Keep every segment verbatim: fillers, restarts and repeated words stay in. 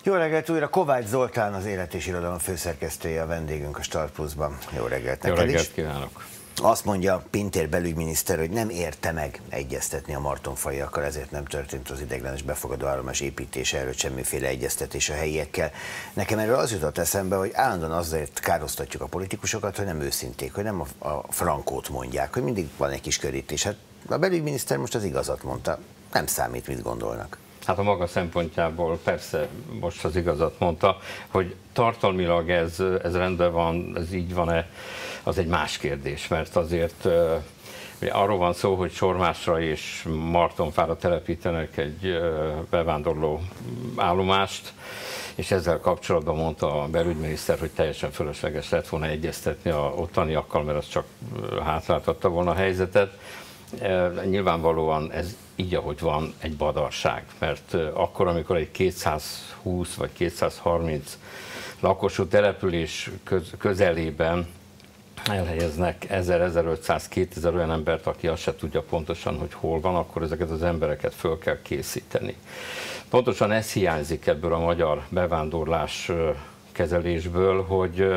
Jó reggelt újra, Kovács Zoltán, az Élet és Irodalom főszerkesztője a vendégünk a Start Plus-ban. Jó reggelt neked. Jó reggelt is. kívánok! Azt mondja Pintér belügyminiszter, hogy nem érte meg egyeztetni a martonfajiakkal, ezért nem történt az ideiglenes befogadó állomás építése előtt semmiféle egyeztetés a helyiekkel. Nekem erről az jutott eszembe, hogy állandóan azért károsztatjuk a politikusokat, hogy nem őszinték, hogy nem a, a frankót mondják, hogy mindig van egy kis körítés. Hát a belügyminiszter most az igazat mondta, nem számít, mit gondolnak. Hát a maga szempontjából persze most az igazat mondta, hogy tartalmilag ez, ez rendben van, ez így van-e, az egy más kérdés, mert azért ugye arról van szó, hogy Sormásra és Martonfára telepítenek egy bevándorló állomást, és ezzel kapcsolatban mondta a belügyminiszter, hogy teljesen fölösleges lett volna egyeztetni a ottaniakkal, mert az csak hátráltatta volna a helyzetet. Nyilvánvalóan ez így, ahogy van, egy badarság, mert akkor, amikor egy kétszázhúsz vagy kétszázharminc lakosú település köz, közelében elhelyeznek ezer-ezerötszáz-kétezer olyan embert, aki azt se tudja pontosan, hogy hol van, akkor ezeket az embereket föl kell készíteni. Pontosan ez hiányzik ebből a magyar bevándorlás kezelésből, hogy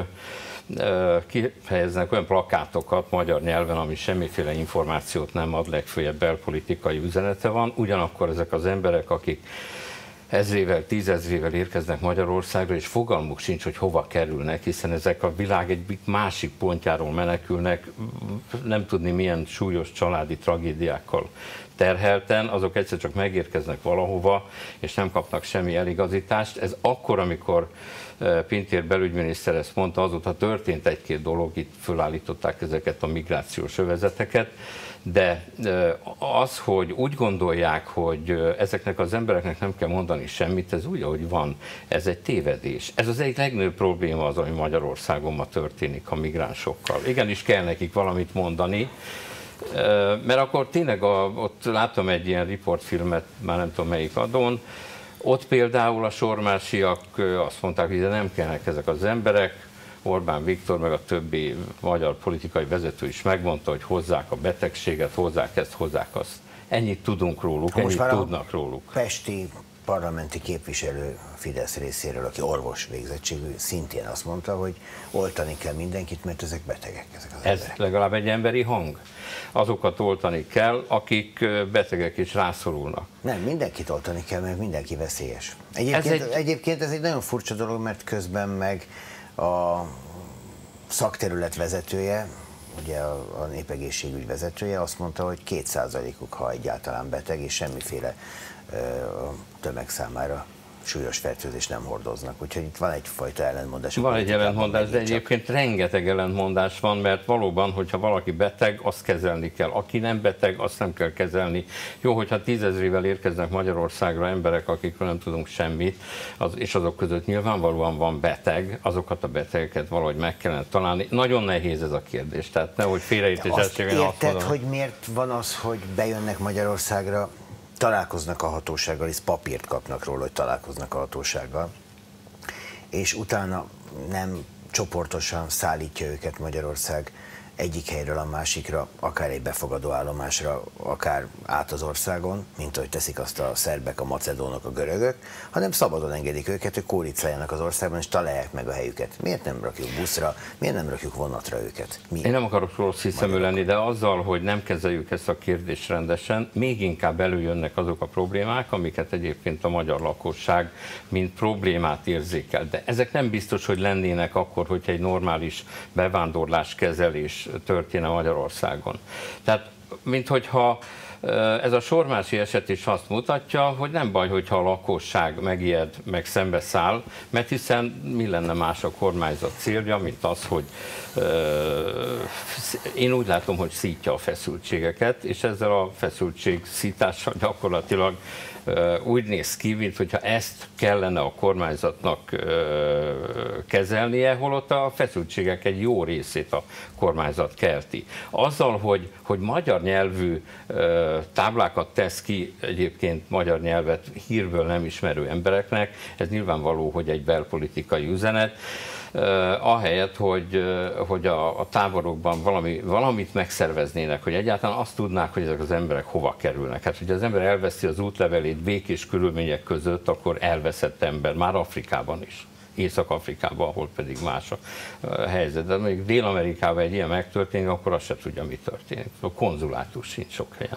kihelyeznek olyan plakátokat magyar nyelven, ami semmiféle információt nem ad, legfőjebb belpolitikai üzenete van, ugyanakkor ezek az emberek, akik ezrével, tízezrével érkeznek Magyarországra, és fogalmuk sincs, hogy hova kerülnek, hiszen ezek a világ egy másik pontjáról menekülnek, nem tudni milyen súlyos családi tragédiákkal terhelten, azok egyszer csak megérkeznek valahova, és nem kapnak semmi eligazítást. Ez akkor, amikor Pintér belügyminiszter ezt mondta, azóta történt egy-két dolog, itt fölállították ezeket a migrációs övezeteket, de az, hogy úgy gondolják, hogy ezeknek az embereknek nem kell mondani semmit, ez úgy, ahogy van, ez egy tévedés. Ez az egyik legnagyobb probléma az, ami Magyarországon ma történik a migránsokkal. Igenis kell nekik valamit mondani, mert akkor tényleg a, ott láttam egy ilyen riportfilmet, már nem tudom melyik adón, ott például a sormásiak azt mondták, hogy nem kellnek ezek az emberek, Orbán Viktor meg a többi magyar politikai vezető is megmondta, hogy hozzák a betegséget, hozzák ezt, hozzák azt. Ennyit tudunk róluk, ennyit tudnak róluk. Pesti parlamenti képviselő Fidesz részéről, aki orvos végzettségű, szintén azt mondta, hogy oltani kell mindenkit, mert ezek betegek, ezek az Ez emberek. legalább egy emberi hang. Azokat oltani kell, akik betegek és rászorulnak. Nem, mindenkit oltani kell, mert mindenki veszélyes. Egyébként ez egy, egyébként ez egy nagyon furcsa dolog, mert közben meg a szakterület vezetője, ugye a, a népegészségügy vezetője azt mondta, hogy két százalékuk, ha egyáltalán beteg, és semmiféle ö, tömeg számára súlyos fertőzést nem hordoznak. Úgyhogy itt van egyfajta ellentmondás. Van egy ellentmondás, de egyébként csak rengeteg ellentmondás van, mert valóban, hogyha valaki beteg, azt kezelni kell. Aki nem beteg, azt nem kell kezelni. Jó, hogyha tízezrével érkeznek Magyarországra emberek, akikről nem tudunk semmit, az, és azok között nyilvánvalóan van beteg, azokat a betegeket valahogy meg kellene találni. Nagyon nehéz ez a kérdés, tehát nehogy félreértés esetében azt érted, hogy miért van az, hogy bejönnek Magyarországra, találkoznak a hatósággal, és papírt kapnak róla, hogy találkoznak a hatósággal, és utána nem csoportosan szállítja őket Magyarország egyik helyről a másikra, akár egy befogadó állomásra, akár át az országon, mint ahogy teszik azt a szerbek, a macedónok, a görögök, hanem szabadon engedik őket, hogy kóricáljanak az országban, és találják meg a helyüket. Miért nem rakjuk buszra, miért nem rakjuk vonatra őket? Mi? Én nem akarok rossz hiszemű lenni, de azzal, hogy nem kezeljük ezt a kérdést rendesen, még inkább előjönnek azok a problémák, amiket egyébként a magyar lakosság mint problémát érzékel. De ezek nem biztos, hogy lennének akkor, hogyha egy normális bevándorláskezelés történne Magyarországon. Tehát, minthogyha ez a sormási eset is azt mutatja, hogy nem baj, hogyha a lakosság megijed, meg szembeszáll, mert hiszen mi lenne más a kormányzat célja, mint az, hogy euh, én úgy látom, hogy szítja a feszültségeket, és ezzel a feszültség szítással gyakorlatilag úgy néz ki, mintha ezt kellene a kormányzatnak kezelnie, holott a feszültségek egy jó részét a kormányzat kelti. Azzal, hogy, hogy magyar nyelvű táblákat tesz ki egyébként magyar nyelvet hírből nem ismerő embereknek, ez nyilvánvaló, hogy egy belpolitikai üzenet. ahelyett, hogy, hogy a, a táborokban valami, valamit megszerveznének, hogy egyáltalán azt tudnák, hogy ezek az emberek hova kerülnek. Hát, hogyha az ember elveszi az útlevelét, jelenlét békés körülmények között, akkor elveszett ember, már Afrikában is. Észak-Afrikában, ahol pedig más a helyzet. De még Dél-Amerikában egy ilyen megtörténik, akkor azt se tudja, mi történik. A konzulátus sincs sok helyen.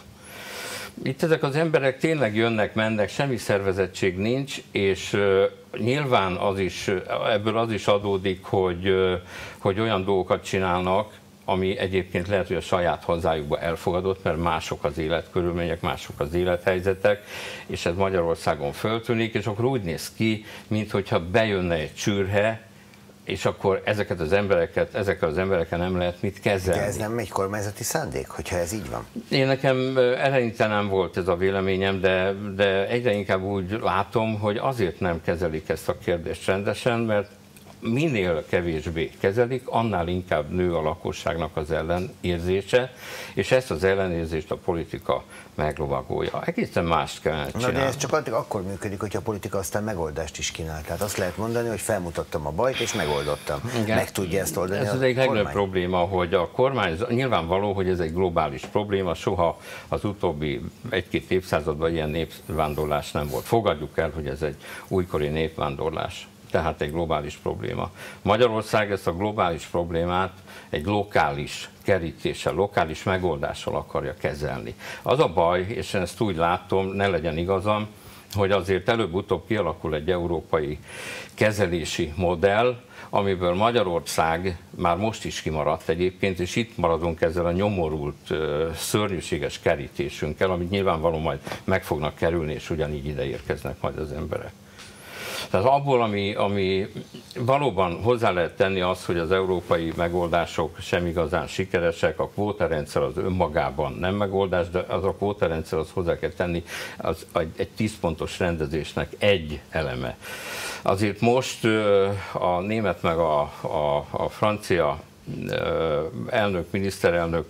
Itt ezek az emberek tényleg jönnek, mennek, semmi szervezettség nincs, és uh, nyilván az is, ebből az is adódik, hogy, uh, hogy olyan dolgokat csinálnak, ami egyébként lehet, hogy a saját hazájukban elfogadott, mert mások az életkörülmények, mások az élethelyzetek, és ez Magyarországon föltűnik, és akkor úgy néz ki, minthogyha bejönne egy csürhe, és akkor ezeket az embereket, ezekkel az emberekkel nem lehet mit kezelni. De ez nem egy kormányzati szándék, hogyha ez így van? Én nekem eleinte nem volt ez a véleményem, de, de egyre inkább úgy látom, hogy azért nem kezelik ezt a kérdést rendesen, mert minél kevésbé kezelik, annál inkább nő a lakosságnak az ellenérzése, és ezt az ellenérzést a politika meglovagolja. Egészen mást kellene csinálni. Na de ez csak addig akkor működik, hogyha a politika aztán megoldást is kínál. Tehát azt lehet mondani, hogy felmutattam a bajt, és megoldottam. Igen. Meg tudja ezt oldani. Ez az egyik legnagyobb probléma, hogy a kormány, nyilvánvaló, hogy ez egy globális probléma, soha az utóbbi egy-két évszázadban ilyen népvándorlás nem volt. Fogadjuk el, hogy ez egy újkori népvándorlás. Tehát egy globális probléma. Magyarország ezt a globális problémát egy lokális kerítéssel, lokális megoldással akarja kezelni. Az a baj, és én ezt úgy látom, ne legyen igazam, hogy azért előbb-utóbb kialakul egy európai kezelési modell, amiből Magyarország már most is kimaradt egyébként, és itt maradunk ezzel a nyomorult, szörnyűséges kerítésünkkel, amit nyilvánvalóan majd meg fognak kerülni, és ugyanígy ide érkeznek majd az emberek. Tehát abból, ami, ami valóban hozzá lehet tenni az, hogy az európai megoldások sem igazán sikeresek, a kvótarendszer az önmagában nem megoldás, de az a kvótarendszer az hozzá kell tenni az egy tíz pontos rendezésnek egy eleme. Azért most a német meg a, a, a francia elnök, miniszterelnök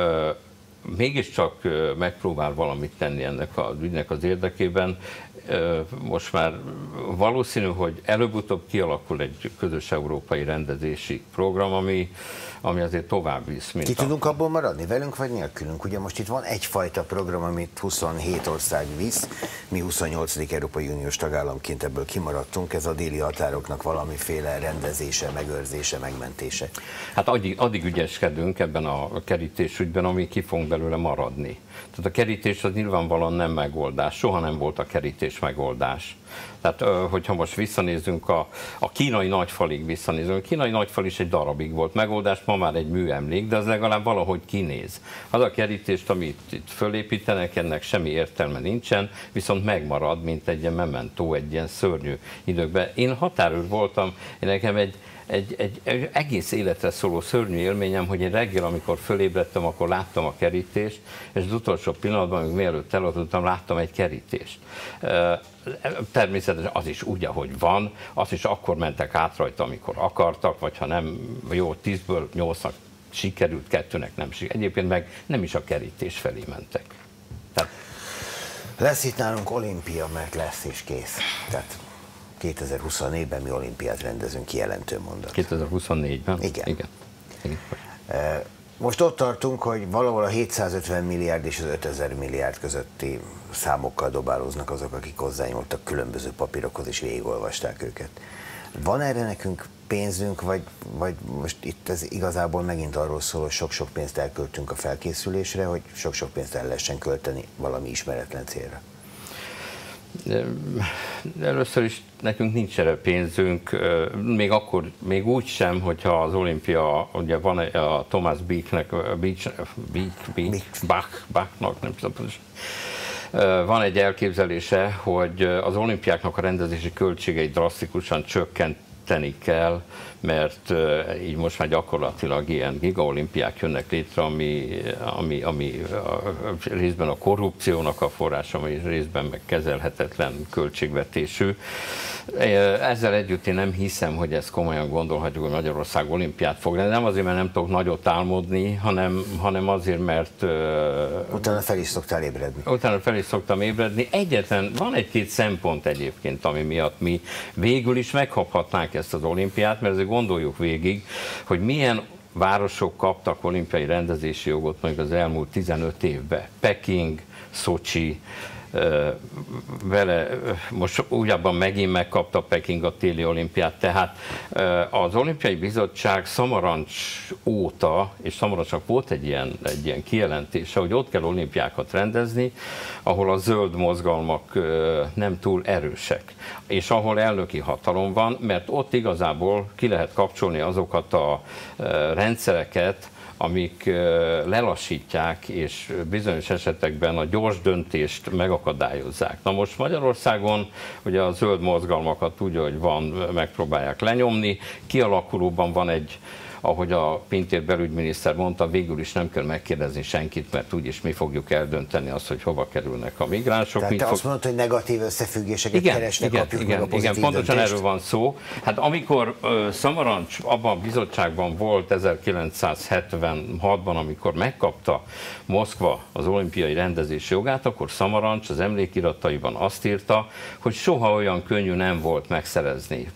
mégiscsak megpróbál valamit tenni ennek az ügynek az érdekében. Most már valószínű, hogy előbb-utóbb kialakul egy közös európai rendezési program, ami, ami azért tovább visz. Mint Ki a... tudunk abból maradni, velünk vagy nélkülünk? Ugye most itt van egyfajta program, amit huszonhét ország visz, mi huszonnyolcadik Európai Uniós tagállamként ebből kimaradtunk, ez a déli határoknak valamiféle rendezése, megőrzése, megmentése. Hát addig, addig ügyeskedünk ebben a kerítésügyben, ami ki fogunk belőle maradni. Tehát a kerítés az nyilvánvalóan nem megoldás, soha nem volt a kerítés megoldás. Tehát, hogyha most visszanézzünk, a, a kínai nagyfalig visszanézünk, a kínai nagyfal is egy darabig volt megoldás, ma már egy műemlék, de az legalább valahogy kinéz. Az a kerítést, amit itt fölépítenek, ennek semmi értelme nincsen, viszont megmarad, mint egy ilyen mementó, egy ilyen szörnyű időkben. Én határőr voltam, én nekem egy Egy, egy, egy egész életre szóló szörnyű élményem, hogy én reggel, amikor fölébredtem, akkor láttam a kerítést, és az utolsó pillanatban, még mielőtt elaludtam, láttam egy kerítést. Természetesen az is úgy, ahogy van, azt is akkor mentek át rajta, amikor akartak, vagy ha nem, jó, tízből nyolcnak sikerült, kettőnek nem sikerült. Egyébként meg nem is a kerítés felé mentek. Tehát... Lesz itt nálunk olimpia, mert lesz és kész. Tehát kétezer-huszonnégyben mi olimpiát rendezünk, kijelentő mondat. kétezer-huszonnégyben? Igen. Igen. Igen. Most ott tartunk, hogy valahol a hétszázötven milliárd és az ötezer milliárd közötti számokkal dobálóznak azok, akik hozzányúltak különböző papírokhoz és végigolvasták őket. Van erre nekünk pénzünk, vagy, vagy most itt ez igazából megint arról szól, hogy sok-sok pénzt elköltünk a felkészülésre, hogy sok-sok pénzt el lehessen költeni valami ismeretlen célra? Először is nekünk nincs erre pénzünk, még akkor, még úgy sem, hogyha az olimpia, ugye van a Thomas Beechnek, Beech, Beech, Beech, Bach, Bachnak, nem tudom, van egy elképzelése, hogy az olimpiáknak a rendezési költségeit drasztikusan csökkenteni kell, mert így most már gyakorlatilag ilyen gigaolimpiák jönnek létre, ami, ami, ami a, részben a korrupciónak a forrása, ami részben meg kezelhetetlen költségvetésű. Ezzel együtt én nem hiszem, hogy ezt komolyan gondolhatjuk, hogy Magyarország olimpiát fog lenni. Nem azért, mert nem tudok nagyot álmodni, hanem, hanem azért, mert... Utána fel is szoktál ébredni. Utána fel is szoktam ébredni. Egyetlen, van egy-két szempont egyébként, ami miatt mi végül is megkaphatnánk ezt az olimpiát, mert azért gondoljuk végig, hogy milyen városok kaptak olimpiai rendezési jogot mondjuk az elmúlt tizenöt évben. Peking, Szocsi, vele most újabban megint megkapta Peking a téli olimpiát, tehát az Olimpiai Bizottság Szamarancs óta, és Szamarancsnak volt egy ilyen, egy ilyen kijelentése, hogy ott kell olimpiákat rendezni, ahol a zöld mozgalmak nem túl erősek, és ahol elnöki hatalom van, mert ott igazából ki lehet kapcsolni azokat a rendszereket, amik lelassítják, és bizonyos esetekben a gyors döntést megakadályozzák. Na most Magyarországon ugye a zöld mozgalmakat úgy, hogy van, megpróbálják lenyomni, kialakulóban van egy, ahogy a Pintér belügyminiszter mondta, végül is nem kell megkérdezni senkit, mert úgyis mi fogjuk eldönteni azt, hogy hova kerülnek a migránsok. Tehát te fog... azt mondod, hogy negatív összefüggéseket igen, keresnek, igen, kapjuk igen, meg a pozitív igen, pontosan döntést. erről van szó. Hát amikor uh, Szamarancs abban a bizottságban volt ezerkilencszázhetvenhatban, amikor megkapta Moszkva az olimpiai rendezési jogát, akkor Szamarancs az emlékirataiban azt írta, hogy soha olyan könnyű nem volt megszerezni,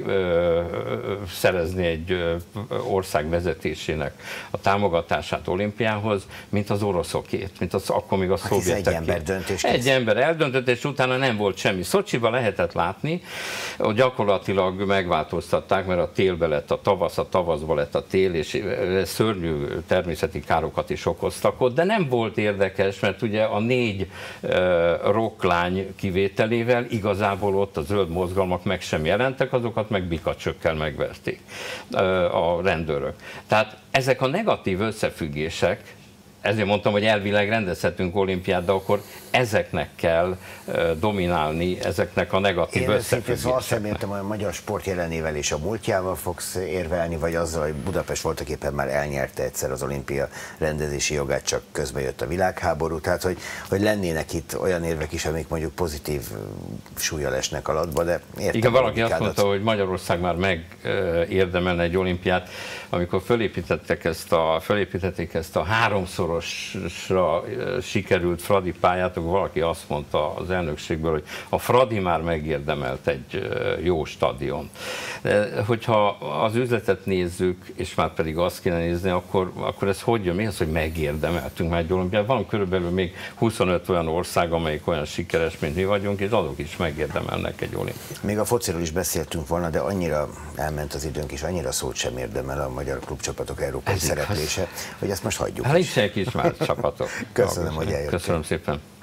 megszerezni egy uh, ország vezetésének a támogatását olimpiához, mint az oroszokét, mint az akkor még a hát szovjetekét. Egy ember döntés. Egy ember eldöntött, és utána nem volt semmi. Szocsiban lehetett látni, hogy gyakorlatilag megváltoztatták, mert a télbe lett a tavasz, a tavaszba lett a tél, és szörnyű természeti károkat is okoztak ott, de nem volt érdekes, mert ugye a négy uh, rocklány kivételével igazából ott a zöld mozgalmak meg sem jelentek, azokat meg bikacsökkel megverték uh, a rendőrök. Tehát ezek a negatív összefüggések, ezért mondtam, hogy elvileg rendezhetünk olimpiát, de akkor ezeknek kell dominálni, ezeknek a negatív összefüggéseknek. Én azt reméltem, hogy a magyar sport jelenével és a múltjával fogsz érvelni, vagy azzal, hogy Budapest voltak éppen már elnyerte egyszer az olimpia rendezési jogát, csak közben jött a világháború, tehát hogy, hogy lennének itt olyan érvek is, amik mondjuk pozitív súllyal esnek alatba, de értem. Igen, valaki azt mondta, hogy Magyarország már megérdemelne egy olimpiát, amikor fölépítettek ezt a, fölépítették ezt a háromszorosra sikerült Fradi pályát, akkor valaki azt mondta az elnökségből, hogy a Fradi már megérdemelt egy jó stadion. De hogyha az üzletet nézzük, és már pedig azt kéne nézni, akkor, akkor ez hogy jön? Mi az, hogy megérdemeltünk már egy olimpiát? Van körülbelül még huszonöt olyan ország, amelyik olyan sikeres, mint mi vagyunk, és azok is megérdemelnek egy olimpiát. Még a fociról is beszéltünk volna, de annyira elment az időnk, és annyira szót sem érdemel a magyar klubcsapatok európai szereplése, hogy ezt most hagyjuk. Hát nincsenek is már csapatok. Köszönöm, hogy eljöttél. Köszönöm szépen.